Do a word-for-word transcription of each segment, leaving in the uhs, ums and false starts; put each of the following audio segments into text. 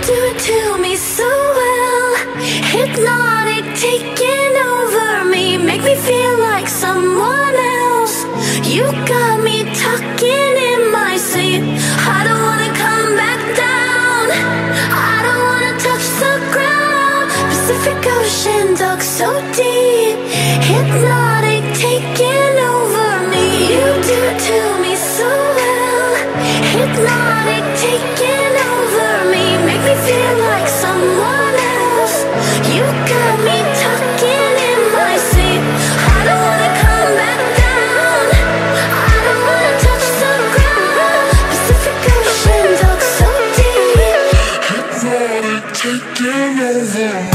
do it to me so well. Hypnotic, taking over me, make me feel like someone else. You got me talking in my sleep. I don't wanna come back down. I don't wanna touch the ground. Pacific Ocean, dug so deep. Hypnotic, taking over me. You do it to me so well. Hypnotic, taking over me, make me feel like someone else. You got me talking in my sleep. I don't wanna come back down. I don't wanna touch the ground. Pacific Ocean, dug so deep. Hypnotic, taking over me.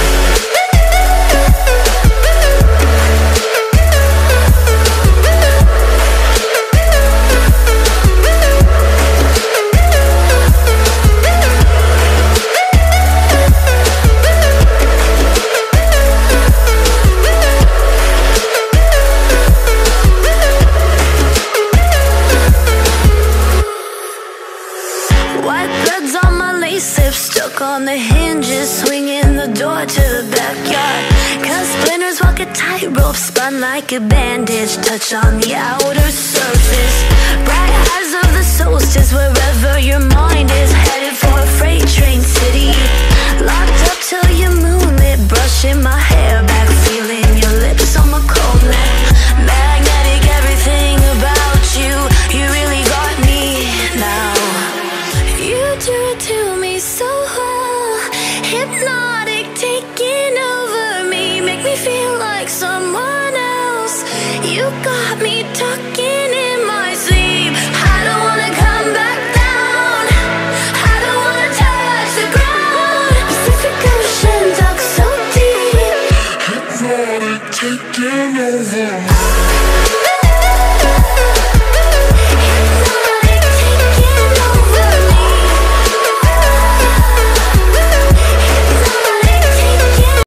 White threads on my lace lips, stuck on the hinges, swinging the door to the backyard. Cut splinters, walk a tightrope, spun like a bandage, touch on the outer surface. Bright eyes of the solstice, wherever your mind is, headed for a freight train city. Locked up till your moonlit, brushing my hair back, feeling your lips on my cold neck. Magnetic, everything about you, you really got me now. You do it to me so well. Hypnotic, taking over me, make me feel like someone else. You got me talking in my sleep. I don't wanna come back down. I don't wanna touch the ground. Pacific Ocean, dug so deep. Hypnotic, taking over me.